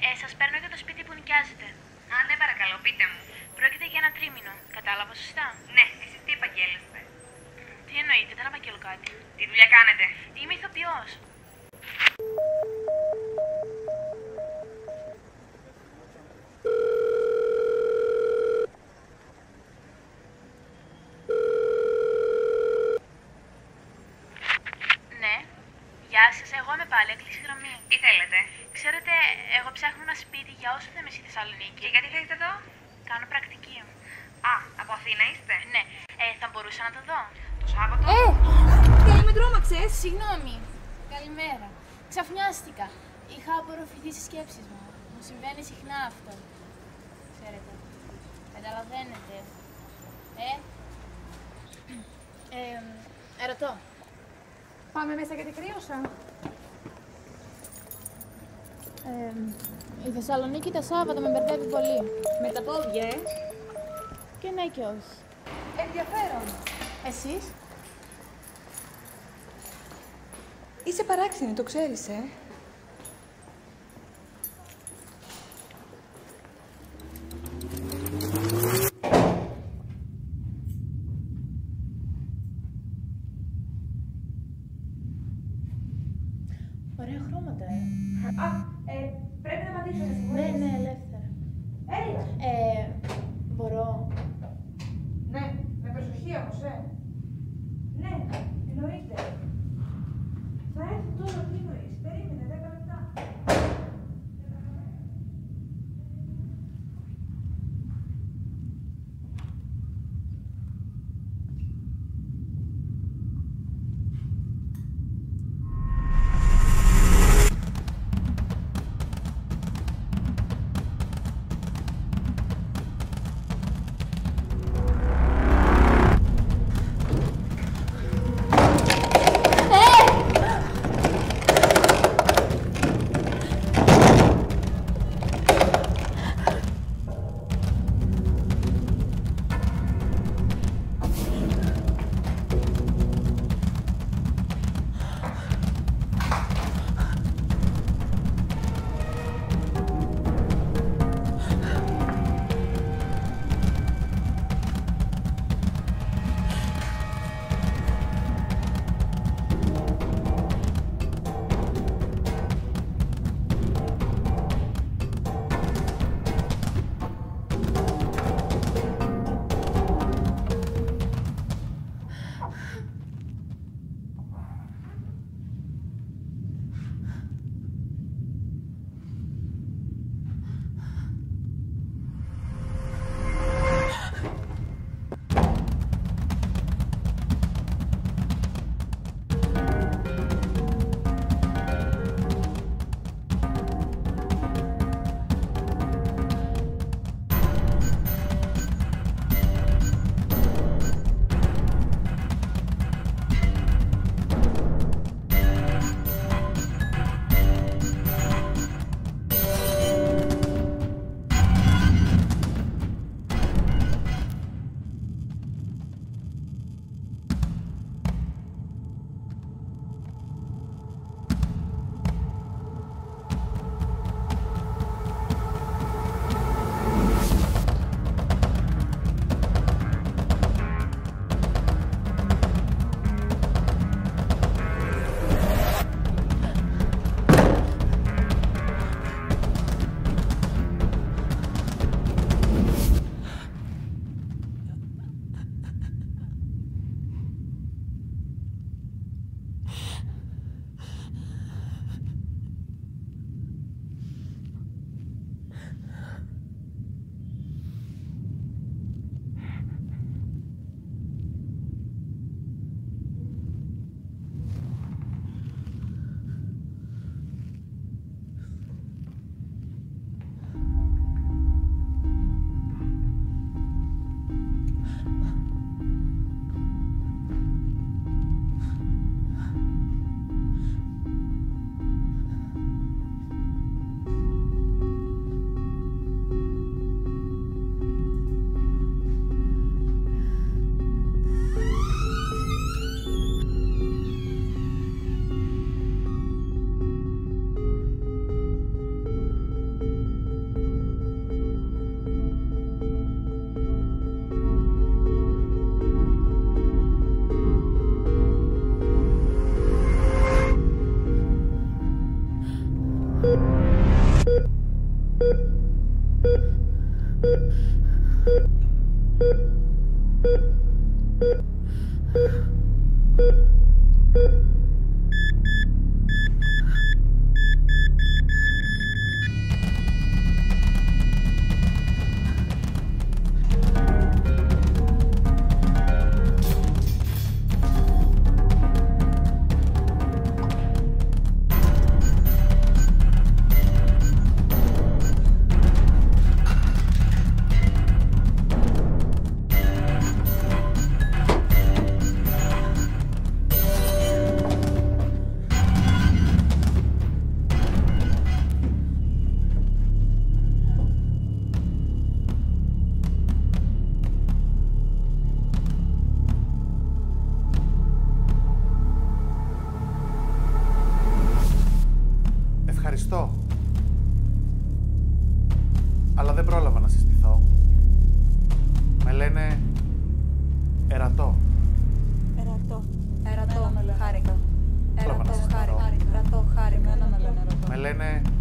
Σας παίρνω για το σπίτι που νοικιάζετε. Α, ναι, παρακαλώ, πείτε μου. Πρόκειται για ένα τρίμηνο. Κατάλαβα σωστά? Ναι, εσείς τι επαγγέλλεστε? Τι εννοείτε, δεν απαγγέλω κάτι. Τι δουλειά κάνετε? Είμαι ηθοποιός. Ναι. Γεια σας, εγώ είμαι πάλι, έκλεισε η γραμμή. Τι θέλετε? Ξέρετε, εγώ ψάχνω ένα σπίτι για όσο θα είμαι στη Θεσσαλονίκη. Και γιατί θα είστε εδώ? Κάνω πρακτική. Α, από Αθήνα είστε? Ναι, θα μπορούσα να το δω. Το Σάββατο? Τι με τρόμαξες? Συγγνώμη. Καλημέρα. Ξαφνιάστηκα. Είχα απορροφηθεί στις σκέψεις μου. Μου συμβαίνει συχνά αυτό. Ξέρετε. Καταλαβαίνετε. Ερωτώ. Πάμε μέσα γιατί κρύωσα. Η Θεσσαλονίκη τα Σάββατα με μπερδεύει πολύ. Με τα πόδια, Και ναι και όχι. Ενδιαφέρον. Εσείς? Είσαι παράξενη, το ξέρεις, Ωραία χρώματα, Πρέπει να απαντήσω, με Ναι, συγχωρείς. ναι, ελεύθερα. Έλα. Μπορώ. Ναι, με προσοχή όμως, Ναι, εννοείται. Θα έρθει τώρα, τι εννοείς. Περίμενε, 10 λεπτά. Ευχαριστώ. Αλλά δεν πρόλαβα να συστηθώ. Με λένε Ερατό. Ερατό, χάρηκα. Πρόλαβα να συστηθώ. Ερατό, χάρηκα. Με λένε